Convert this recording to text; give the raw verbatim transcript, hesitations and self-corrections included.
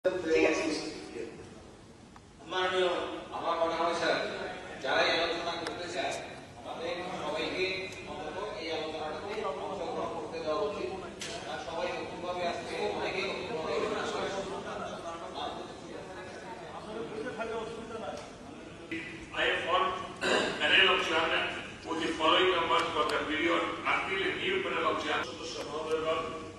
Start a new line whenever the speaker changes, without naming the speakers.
মাননীয় আমার মনে হয় স্যার যারা এই আলোচনা করতে চায় তাদের সবাইকে অন্তত এই আলোচনাটাতে অংশগ্রহণ করতে দেওয়া উচিত। আর সবাই নতুনভাবে আসছে, অনেকেই নতুনভাবে
I have formed a panel of chairmen with the following members for the period until a new panel of chairmen.